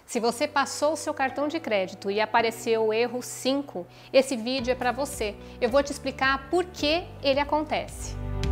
Se você passou o seu cartão de crédito e apareceu o erro 5, esse vídeo é para você. Eu vou te explicar por que ele acontece.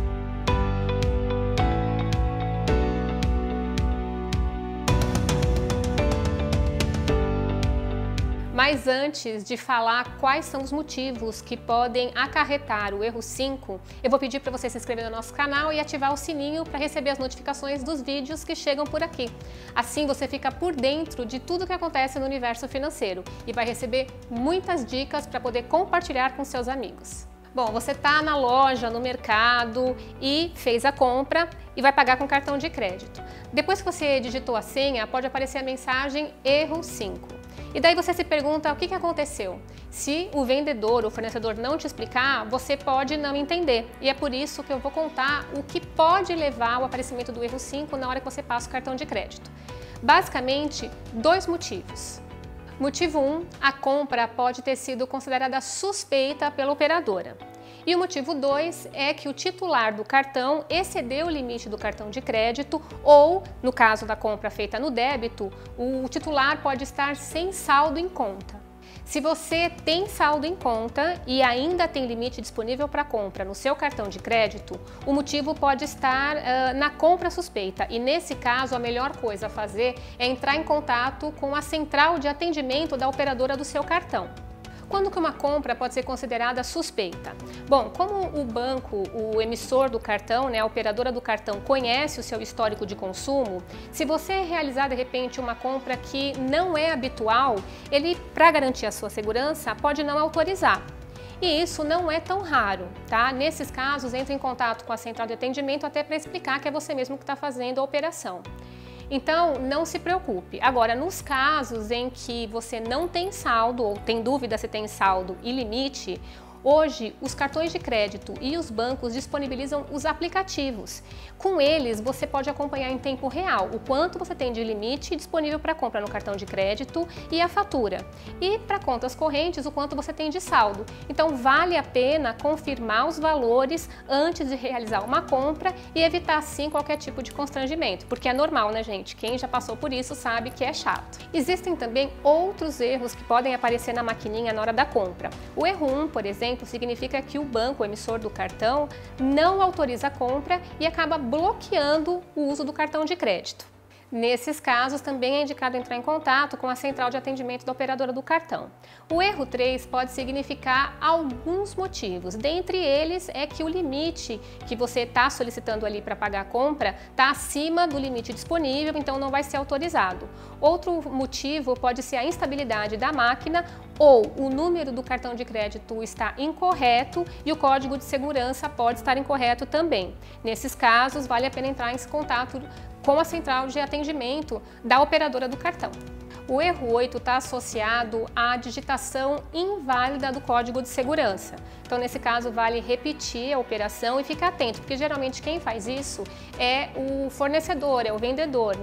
Mas antes de falar quais são os motivos que podem acarretar o erro 5, eu vou pedir para você se inscrever no nosso canal e ativar o sininho para receber as notificações dos vídeos que chegam por aqui. Assim você fica por dentro de tudo que acontece no universo financeiro e vai receber muitas dicas para poder compartilhar com seus amigos. Bom, você está na loja, no mercado e fez a compra e vai pagar com cartão de crédito. Depois que você digitou a senha, pode aparecer a mensagem erro 5. E daí você se pergunta o que aconteceu. Se o vendedor ou fornecedor não te explicar, você pode não entender. E é por isso que eu vou contar o que pode levar ao aparecimento do erro 5 na hora que você passa o cartão de crédito. Basicamente, dois motivos. Motivo 1, a compra pode ter sido considerada suspeita pela operadora. E o motivo 2 é que o titular do cartão excedeu o limite do cartão de crédito ou, no caso da compra feita no débito, o titular pode estar sem saldo em conta. Se você tem saldo em conta e ainda tem limite disponível para compra no seu cartão de crédito, o motivo pode estar na compra suspeita e, nesse caso, a melhor coisa a fazer é entrar em contato com a central de atendimento da operadora do seu cartão. Quando que uma compra pode ser considerada suspeita? Bom, como o banco, o emissor do cartão, a operadora do cartão conhece o seu histórico de consumo, se você realizar de repente uma compra que não é habitual, ele, para garantir a sua segurança, pode não autorizar. E isso não é tão raro, tá? Nesses casos, entre em contato com a central de atendimento até para explicar que é você mesmo que está fazendo a operação. Então, não se preocupe. Agora, nos casos em que você não tem saldo ou tem dúvida se tem saldo e limite, hoje os cartões de crédito e os bancos disponibilizam os aplicativos. Com eles, você pode acompanhar em tempo real o quanto você tem de limite disponível para compra no cartão de crédito e a fatura. E para contas correntes, o quanto você tem de saldo. Então, vale a pena confirmar os valores antes de realizar uma compra e evitar, sim, qualquer tipo de constrangimento. Porque é normal, né, gente? Quem já passou por isso sabe que é chato. Existem também outros erros que podem aparecer na maquininha na hora da compra. O erro 1, por exemplo, significa que o banco, o emissor do cartão, não autoriza a compra e acaba bloqueando o uso do cartão de crédito. Nesses casos, também é indicado entrar em contato com a central de atendimento da operadora do cartão. O erro 3 pode significar alguns motivos. Dentre eles é que o limite que você está solicitando ali para pagar a compra está acima do limite disponível, então não vai ser autorizado. Outro motivo pode ser a instabilidade da máquina ou o número do cartão de crédito está incorreto e o código de segurança pode estar incorreto também. Nesses casos, vale a pena entrar em contato com a central de atendimento da operadora do cartão. O erro 8 está associado à digitação inválida do código de segurança. Então, nesse caso, vale repetir a operação e ficar atento, porque geralmente quem faz isso é o fornecedor, é o vendedor,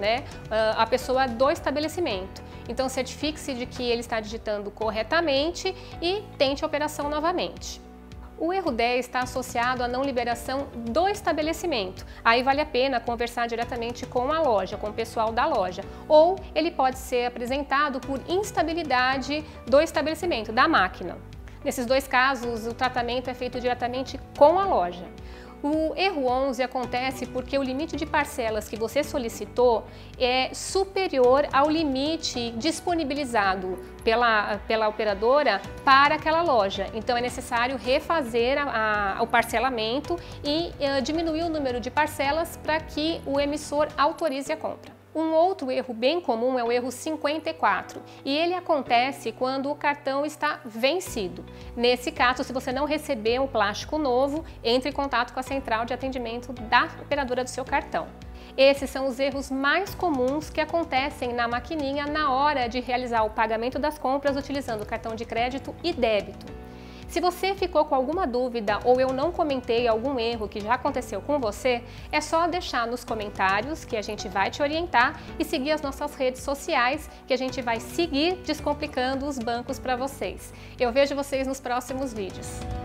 a pessoa do estabelecimento. Então, certifique-se de que ele está digitando corretamente e tente a operação novamente. O erro 10 está associado à não liberação do estabelecimento. Aí vale a pena conversar diretamente com a loja, com o pessoal da loja. Ou ele pode ser apresentado por instabilidade do estabelecimento, da máquina. Nesses dois casos, o tratamento é feito diretamente com a loja. O erro 11 acontece porque o limite de parcelas que você solicitou é superior ao limite disponibilizado pela operadora para aquela loja. Então é necessário refazer o parcelamento e diminuir o número de parcelas para que o emissor autorize a compra. Um outro erro bem comum é o erro 54 e ele acontece quando o cartão está vencido. Nesse caso, se você não receber um plástico novo, entre em contato com a central de atendimento da operadora do seu cartão. Esses são os erros mais comuns que acontecem na maquininha na hora de realizar o pagamento das compras utilizando cartão de crédito e débito. Se você ficou com alguma dúvida ou eu não comentei algum erro que já aconteceu com você, é só deixar nos comentários que a gente vai te orientar e seguir as nossas redes sociais que a gente vai seguir descomplicando os bancos para vocês. Eu vejo vocês nos próximos vídeos.